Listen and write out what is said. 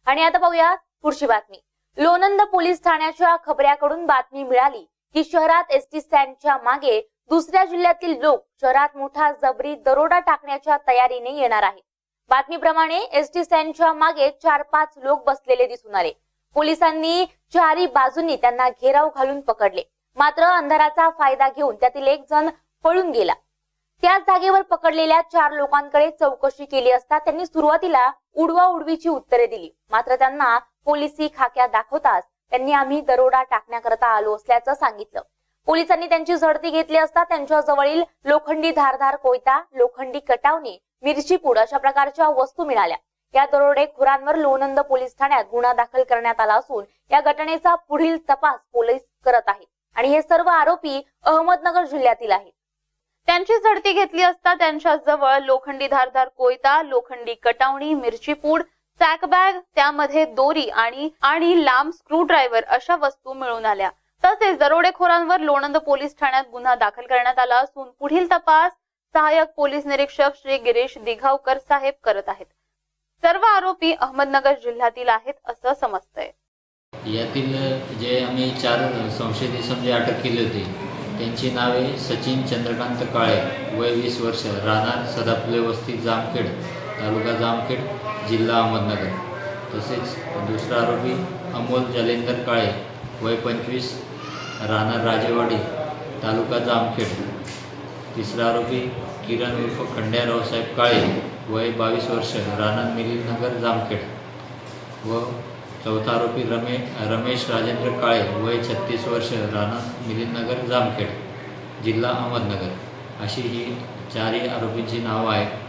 आणि आता पाहूया पुढची बातमी। लोणंद पोलीस ठाण्याच्या खबऱ्याकडून बातमी मिळाली की शहरात एसटी स्टँडच्या मागे दुसऱ्या जिल्ह्यातील लोक शहरात मोठा जबरी दरोडा टाकण्याच्या तयारीने येणार आहेत। बातमीप्रमाणे एसटी स्टँडच्या मागे 4-5 लोक बसलेले दिसून आले। पोलिसांनी चारी बाजूंनी त्यांना घेराव घालून पकडले, मात्र अंधाराचा फायदा घेऊन त्यातील एक जण पळून गेला। त्याच जागेवर पकडलेल्या 4 लोकांकडे चौकशी केली असता त्यांनी सुरुवातीला उडवाउडवीची उत्तरे दिली, मात्र त्यांना पोलिसी खाक्या दाखवताच त्यांनी आम्ही दरोडा टाकण्याकरता आलो असल्याचं सांगितलं। पोलिसांनी त्यांची झडती घेतली असता त्यांच्या जवळील लोखंडी धारदार कोयता, लोखंडी कटावणी, मिरची पूड अशा प्रकारच्या वस्तू मिळाल्या। या दरोडेखोरांवर लोणंद पोलीस ठाण्यात गुन्हा दाखल करण्यात आला असून या घटनेचा पुढील तपास पोलीस करत आहेत आणि हे सर्व आरोपी अहमदनगर जिल्ह्यातील आहेत। त्यांची झडती घेतली असता त्यांच्या जवळ लोखंडी धारदार कोयता, लोखंडी कटावणी, मिरची पूड, सॅक बॅग, त्यामध्ये दोरी आणि लांब स्क्रू ड्रायव्हर अशा वस्तू मिळून आल्या। तसेच दरोडेखोरांवर लोणंद पोलीस ठाण्यात गुन्हा दाखल करण्यात आला असून पुढील तपास सहाय्यक पोलीस निरीक्षक श्री गिरीश दिघावकर साहेब करत आहेत। सर्व आरोपी अहमदनगर जिल्ह्यातील आहेत असं समजतंय। यातील जे आम्ही 4 संशयित समजे अटक केली होती त्यांची नावे सचिन चंद्रकांत काळे, वय 20 वर्ष, राहणार सदाफुले वस्ती, जामखेड, तालुका जामखेड, जिल्हा अहमदनगर। तसेच दुसरा आरोपी अमोल जालेंदर काळे, वय 25, राहणार राजेवाडी, तालुका जामखेड। तिसरा आरोपी किरण उर्फ खंड्या रावसाहेब काळे, वय 22 वर्ष, राहणार मिलिंदनगर, जामखेड। व चौथा आरोपी रमेश राजेंद्र काळे, वय 36 वर्ष, राहणार मिलिंदनगर, जामखेड, जिल्हा अहमदनगर। अशी ही 4 आरोपींची नावं आहेत।